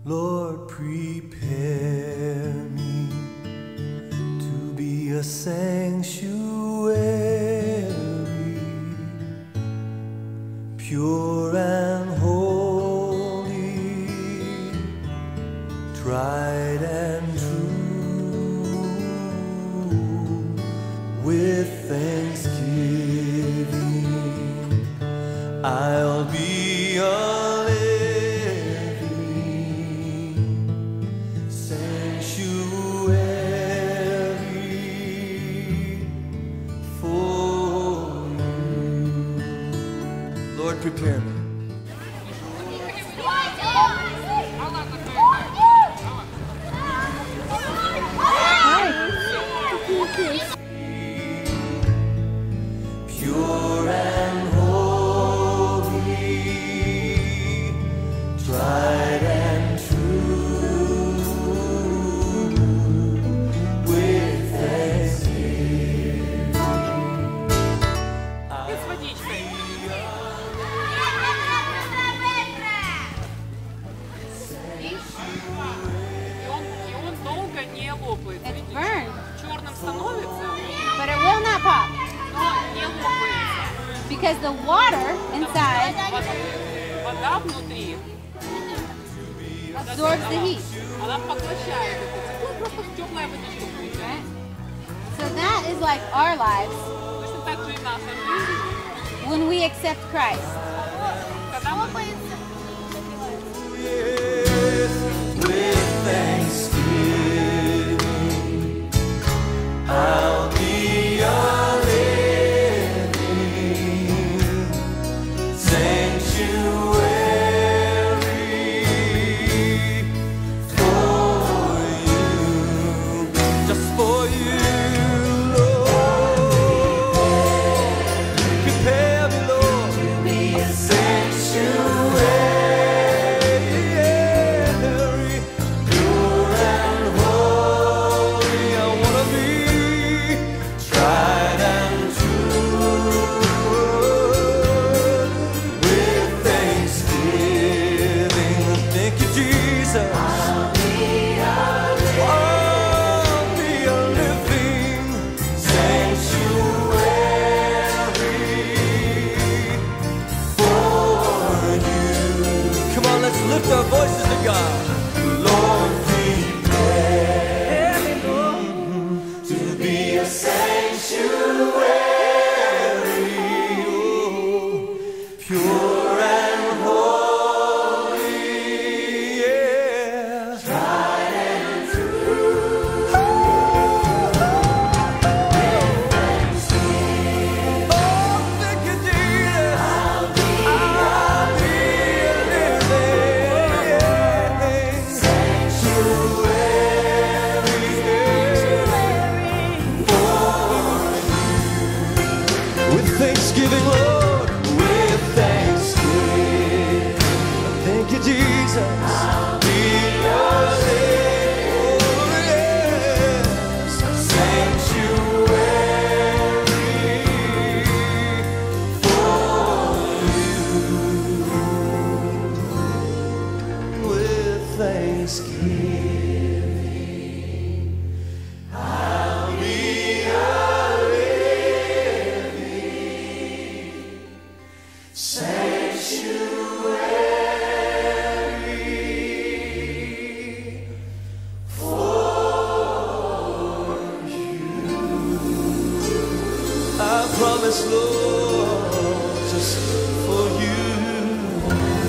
Lord, prepare me to be a sanctuary, pure and holy, tried and true, with thanksgiving I'll be a prepare me. Pure and holy, tried and true, with thanksgiving. It's burned. Черным становится, But it will not pop но не лопается. because the water inside Вода внутри absorbs the heat. она поглощает это тепло, просто теплая водичка получается. Right? So that is like our lives Точно так же и наша жизнь. when we accept Christ. Когда мы With thanksgiving, I'll be a living sanctuary for you, just for you, Lord. Prepare me, Lord, to be a sanctuary. Lift our voices to God. Lord, prepare me, Lord, to be a sanctuary, pure and holy, yeah, tried and true. Oh, thank you, Jesus. I'll be Thanksgiving, Lord, with thanksgiving. Thank you, Jesus. I'll be yours. Oh, yes. Sanctuary for you. With thanksgiving, I'll be sanctuary for you. I promise, Lord, just for you.